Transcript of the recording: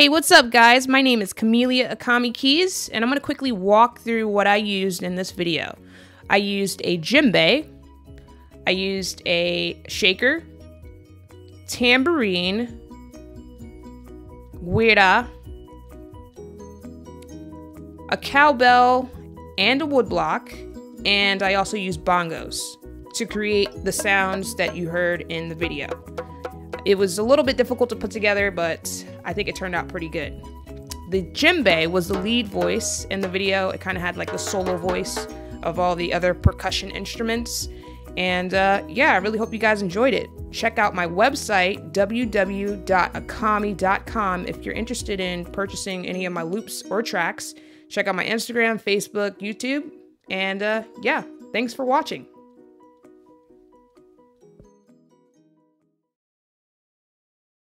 Hey, what's up guys? My name is Camellia Akhamie Keys, and I'm going to quickly walk through what I used in this video. I used a djembe, I used a shaker, tambourine, guirra, a cowbell, and a woodblock, and I also used bongos to create the sounds that you heard in the video. It was a little bit difficult to put together, but I think it turned out pretty good. The djembe was the lead voice in the video. It kind of had like the solo voice of all the other percussion instruments. And yeah, I really hope you guys enjoyed it. Check out my website, www.akhamie.com, if you're interested in purchasing any of my loops or tracks. Check out my Instagram, Facebook, YouTube, and yeah, thanks for watching.